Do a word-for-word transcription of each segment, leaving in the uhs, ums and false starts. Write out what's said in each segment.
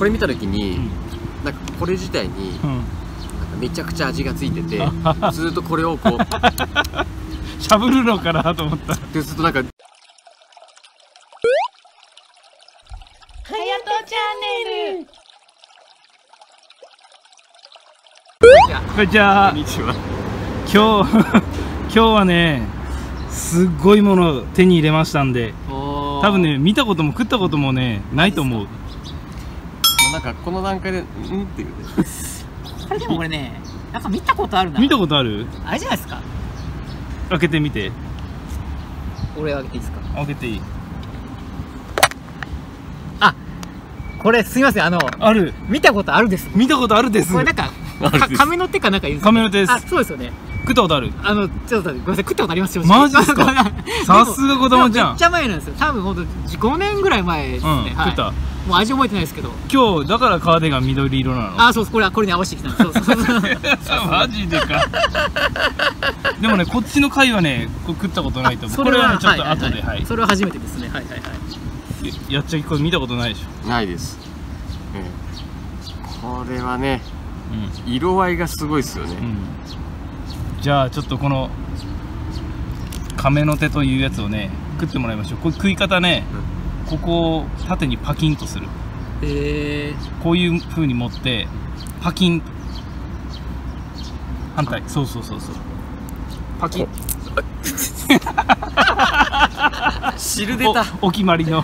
これ見た時に、うん、なんかこれ自体に、うん、なんかめちゃくちゃ味がついててずっとこれをこうしゃぶるのかなと思った。 でずっとなんかはやとチャンネル。 こんにちは。 こんにちは。 今日今日はね、すっごいものを手に入れましたんで、多分ね、見たことも食ったこともねないと思う。 なんかこの段階でうんっていうね。 これでもこれね、なんか見たことあるな。 見たことある？ あれじゃないですか。 開けてみて。 俺開けていいですか？ 開けていい。 あ、これすみません、あのある。 見たことあるです。 見たことあるです。 これなんか亀の手かなんか言うんです。 亀の手です。 あ、そうですよね。 食ったことある？ あの、ちょっとごめんなさい、食ったことありますよ。 マジですか？さすが子供ちゃん。 めっちゃ前なんですよ。多分ほんとごねんぐらい前ですね。 食った。 もう味覚えてないですけど。 今日だからカーディガン緑色なの。 あ、そうです。これはこれに合わせてきたんです。そうそうそう。 マジでか。でもね、こっちの貝はね、これ食ったことないと思う。これはね、ちょっと後で、はい。 それは初めてですね。はいはいはい。 やっちゃき、これ見たことないでしょ。 ないです。これはね、色合いがすごいですよね。 じゃあちょっとこの亀の手というやつをね食ってもらいましょう。これ食い方ね、ここを縦にパキンとする。 へえ。 こういう風に持ってパキン。反対。そうそうそうそう。パキン。 汁出た。 お決まりの。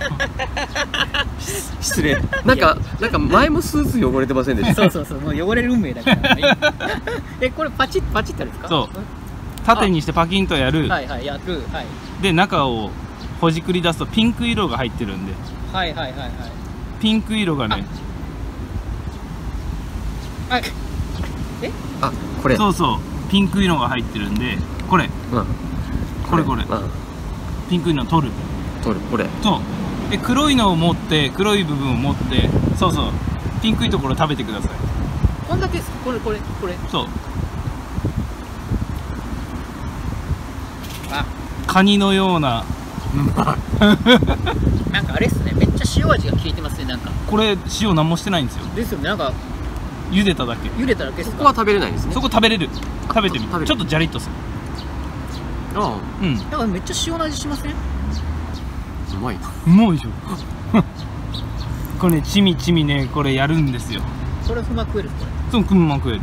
失礼。なんかなんか前もスーツ汚れてませんでした？ そうそうそう。もう汚れる運命だから。え、これパチッパチッってあるんですか？ そう。縦にしてパキンとやる。 はいはい、やる。はい。 で中をほじくり出すとピンク色が入ってるんで。 はいはいはいはい。 ピンク色がね。 あ、え？ あ、これ。 そうそう。ピンク色が入ってるんで、これ。これこれ。ピンク色取る。 取るこれ。 そう。で黒いのを持って黒い部分を持ってそうそうピンクいところ食べてください。 こんだけです。これこれこれ。 そう。 あ、 カニのような。 なんかあれっすね。めっちゃ塩味が効いてますね。なんか。 これ塩何もしてないんですよ。 ですよね。なんか茹でただけ。 茹でただけですか。 そこは食べれないんですね。 そこ食べれる。食べてみる。ちょっとジャリッとする。 ああ。 うん。 なんかめっちゃ塩の味しません？ うまいな。 うまいでしょ。これね、ちみちみね、これやるんですよ。 それそのまま食えるこれ。 そう、そのまま食える。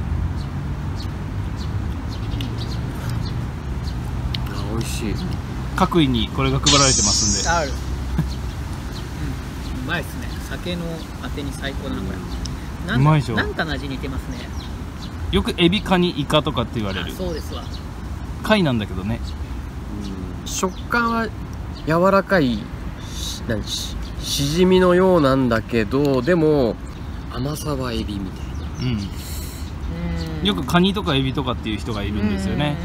あ、美味しい。 各位にこれが配られてますんで。 ある。うん、うまいですね。酒のあてに最高だなこれ。 うまいでしょ。 なんかの味似てますね。 よくエビ、カニ、イカとかって言われる。 そうですわ。 貝なんだけどね。 食感は柔らかい。なんししじみのようなんだけど、でも甘さはエビみたいな。 うん。よくカニとかエビとかっていう人がいるんですよね。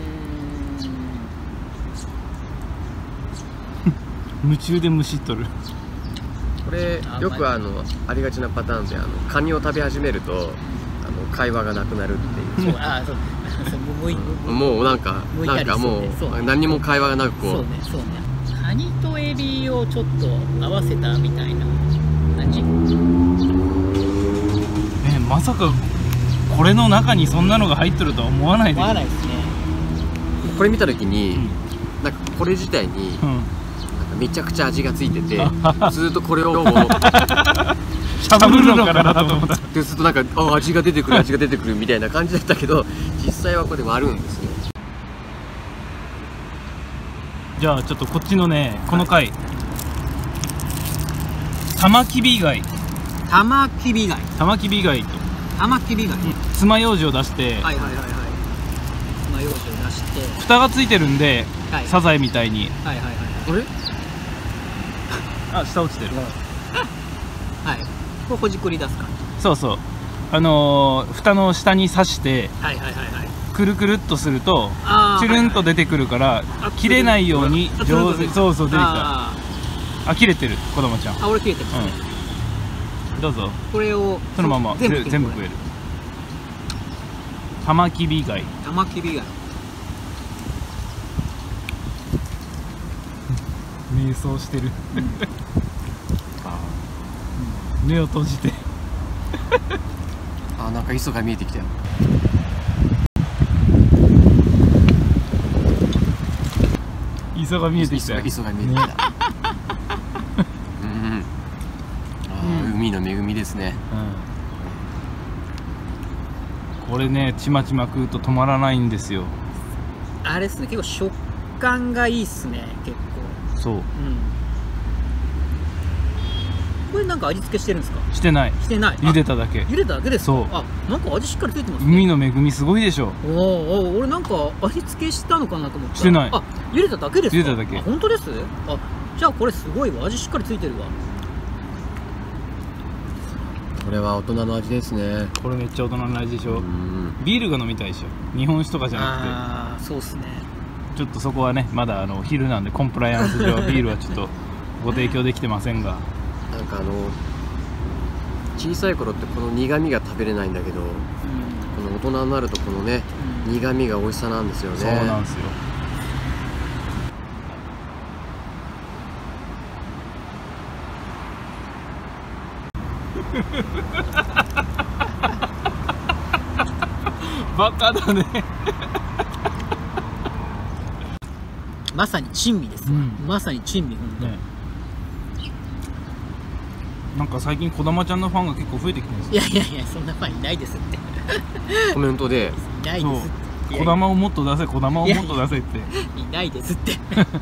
夢中でむしっとる。 これよくあのありがちなパターンで、あのカニを食べ始めるとあの会話がなくなるっていう。 そう、あ、そう。 もうなんかなんかもう何も会話がなくこう。 そうねそうね。カニとエビをちょっと合わせたみたいな感じ。 ね、まさかこれの中にそんなのが入ってるとは思わないで。 思わないですね。 これ見た時に、うん、なんかこれ自体に、うん、なんかめちゃくちゃ味がついててずっとこれをこうしゃぶるのかなと思った。 でずっとなんかあ味が出てくる味が出てくるみたいな感じだったけど、実際はこれ割るんですよ。 じゃあちょっとこっちのね、この貝、タマキビ貝。 タマキビ貝。 タマキビ貝と。 タマキビ貝。 爪楊枝を出して。はいはいはいはい。爪楊枝を出して。 蓋がついてるんで、サザエみたいに。 はいはいはい。 あれ？あ、下落ちてる。 はい。これほじくり出すか。 そうそう。あのー、蓋の下に刺して。はいはいはいはい。くるくるっとするとチュルンと出てくるから切れないように上手。そうそう出てきた。あ、切れてる子供ちゃん。 あ、俺切れてる。 どうぞ。 これをそのまま全部食える。タマキビ貝。 タマキビ貝。 瞑想してる。目を閉じて。 あ、なんか磯が見えてきたよ。 磯が見えてきたよ。 磯が見えてきた。うん、あ、海の恵みですね。 うん、これね、ちまちま食うと止まらないんですよ。 あれですね、結構食感がいいっすね、結構。 そう、うん、 これなんか味付けしてるんですか？ してない。 してない。 茹でただけ。 茹でただけですか？ そう。 あ、なんか味しっかりついてますね。 海の恵みすごいでしょ。 おお、俺なんか味付けしたのかなと思った。 してない。 あ、茹でただけですか？ 茹でただけ。 本当です？あ、じゃあこれすごいわ、味しっかりついてるわ。 これは大人の味ですね。 これめっちゃ大人の味でしょ。ビールが飲みたいでしょ。日本酒とかじゃなくて。 ああ、そうっすね。 ちょっとそこはね、まだあの昼なんでコンプライアンス上ビールはちょっとご提供できてませんが。 なんかあの小さい頃ってこの苦味が食べれないんだけど、うん、この大人になるとこのね、うん、苦味が美味しさなんですよね。 そうなんですよ。バカだね。 まさに珍味ですわ、うん、まさに珍味、本当、ね、 なんか最近児玉ちゃんのファンが結構増えてきてるんですよ。 いやいやいや、そんなファンいないですってコメントでいないですって。 児玉をもっと出せ、児玉をもっと出せっていないですって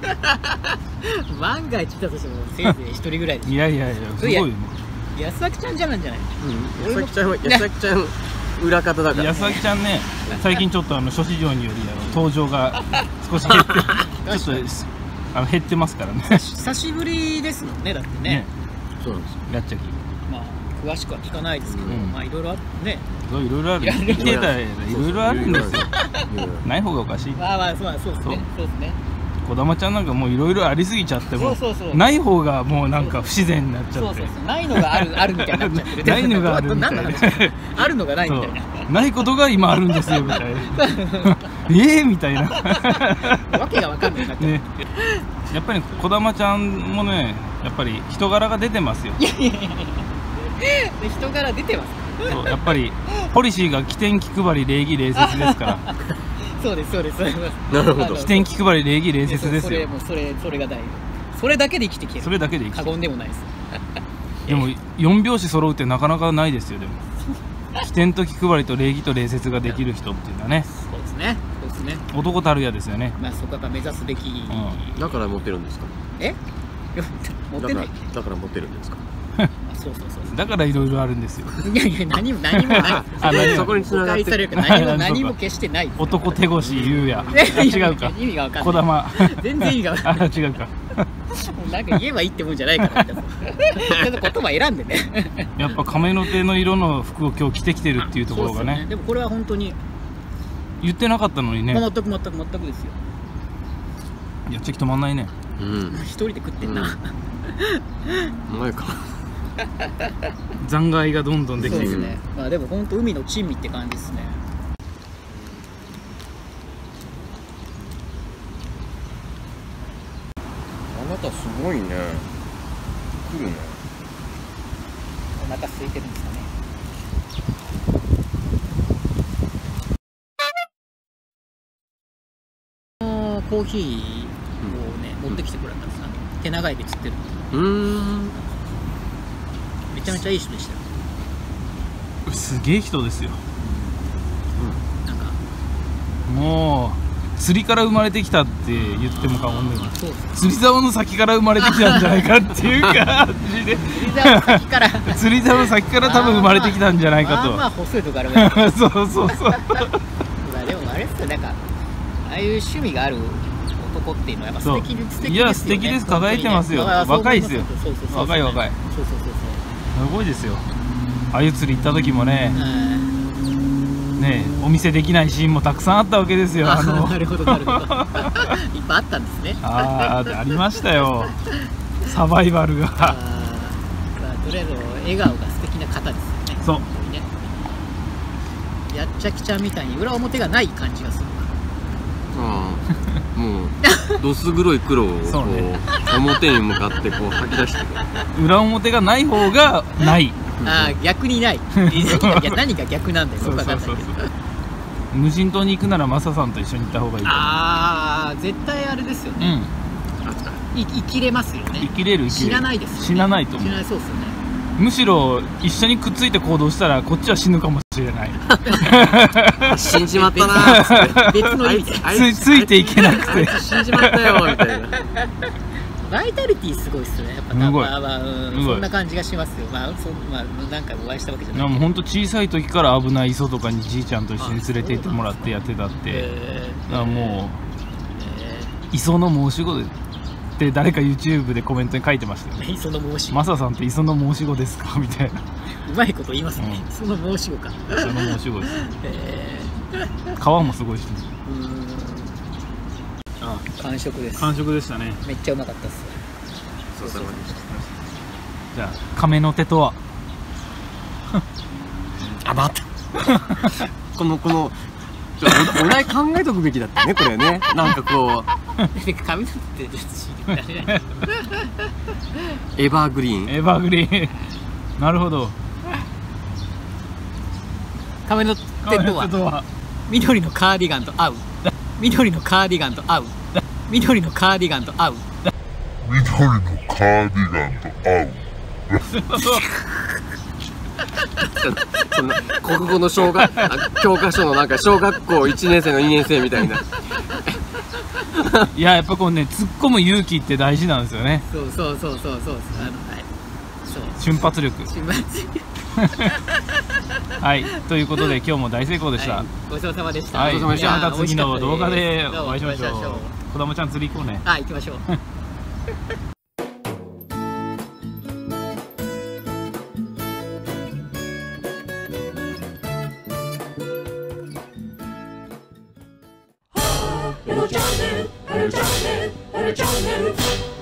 万が一だとしてもせいぜい一人ぐらいでしょ。 いやいやいや、すごいよね。 安崎ちゃんじゃなんじゃない？ うん、安崎ちゃんは安崎ちゃん裏方だから、ね、 安崎ちゃんね、最近ちょっとあの諸事情によりあの登場が少し減ってちょっとあの減ってますからね。 久しぶりですもんね、だってね。ね、 そうなんですよ。 やっちゃき。 まあ詳しくは聞かないですけど、うん、まあいろいろあってね。 そういろいろある。言ってたらいろいろあるんですよ。ない方がおかしい。 まあまあそうそうですね。そうですね。 児玉ちゃんなんかもういろいろありすぎちゃってもない方がもうなんか不自然になっちゃって、 ないのがあるあるみたいになっちゃってる。 ないのがあるみたいな、 あるのがないみたいな、 ないことが今あるんですよみたいなええみたいなわけがわかんないなって、ね、 やっぱり児玉ちゃんもね、やっぱり人柄が出てますよ。 いやいやいや人柄出てます。 そう、やっぱりポリシーが起点気配り礼儀礼節ですからそうですそうです。 なるほど。 起点気配り礼儀礼節ですよ。 それもそれそれが大事。それだけで生きてきてる。 それだけで生きてる。 過言でもないです。 でもよん拍子揃うってなかなかないですよ。でも起点と気配りと礼儀と礼節ができる人っていうのはね。 そうですね。そうですね。 男たるやですよね。 まあそこは目指すべき、 うん。だから持ってるんですか。 え？持ってない。 だから持ってるんですか。 そうそうそう。 だからいろいろあるんですよ。 いやいや、何も何もない。 あ、そこに繋がってる。 何も何も決してない。 男手越優也。違うか。 意味がわかんない。 児玉。 全然意味がわかんない。 あ、違うか。 なんか言えばいいってもんじゃないから。ちょっと言葉選んでね。 やっぱ亀の手の色の服を今日着てきてるっていうところがね。 でもこれは本当に言ってなかったのにね。 全く全く全くですよ。 やっちゃき止まんないね。 うん。 一人で食ってんな。 うまいか。 残骸がどんどんできていく。 ね。まあでも本当海の珍味って感じですね。 あなたすごいね。来るね。 お腹空いてるんですかね。コーヒーをね、持ってきてくれたんです。あの手長いで釣ってる。 うーん。 めちゃめちゃいい人でしたよ。 すげえ人ですよ。 うん、なんかもう釣りから生まれてきたって言っても過言でもない。釣り竿の先から生まれてきたんじゃないかっていう感じで釣り竿の先から釣り竿の先から多分生まれてきたんじゃないかと。 まあまあ細いとこあるわけそうそうそうまあでもあれっすよ、なんかああいう趣味がある男っていうのはやっぱ素敵で素敵ですよね。 いや素敵です。輝いてますよ。若いですよ。若い若い。 そうそうそうそう。 すごいですよ。あゆ釣り行った時もね、ねお見せできないシーンもたくさんあったわけですよ。 あのなるほどなるほどいっぱいあったんですね。 ああありましたよ。サバイバルが。あとりあえず笑顔が素敵な方ですよね。 そう。 ね、やっちゃきちゃんみたいに裏表がない感じがする。 ああ、もうどす黒い黒をこう表に向かってこう吐き出してくる。 裏表がない方がない。 ああ逆にない何が逆なんだよ。そうそうそうそう。 無人島に行くならマサさんと一緒に行った方がいい。 ああ絶対あれですよね。うん、生きれますよね。 生きれる。 死なないですよね。 死なないと思う。 死なないそうですよね。 むしろ一緒にくっついて行動したらこっちは死ぬかもしれない。 死んじまったな。 別の意味でつついていけなくて死んじまったよみたいな。 バイタリティすごいっすよね。やっぱすごい、 まあまあ、うん、そんな感じがしますよ。まあそまあ何回もお会いしたわけじゃない。 もう本当小さい時から危ない磯とかにじいちゃんと一緒に連れて行ってもらってやってたって。だからもう磯の申し子って誰か YouTube でコメントに書いてましたよね。 磯の申し子。 マサさんって磯の申し子ですかみたいな。 うまいこと言いますね。磯の申し子か。 磯の申し子です。川もすごいし。 あ、完食です。 完食でしたね。 めっちゃうまかったっす。 そうそう。 じゃあ亀の手とは。 あ、待った。このこのお題考えとくべきだったねこれね。なんかこう。 亀の手ですし。 エバーグリーン。 エバーグリーン。なるほど。 亀の手とは。緑のカーディガンと合う。緑のカーディガンと合う。緑のカーディガンと合う。 緑のカーディガンと合う。 そんな国語の小学教科書のなんか小学校いちねん生のにねん生みたいな。 いややっぱこうね突っ込む勇気って大事なんですよね。 そうそうそうそうそうそう。あのはい。 そう。瞬発力。 瞬発力。 はい、ということで今日も大成功でした。 はい、ごちそうさまでした。 はい、また次の動画でお会いしましょう。子供ちゃん釣り行こうね。 はい、行きましょう。Hello Channel, Hello Channel, Hello Channel.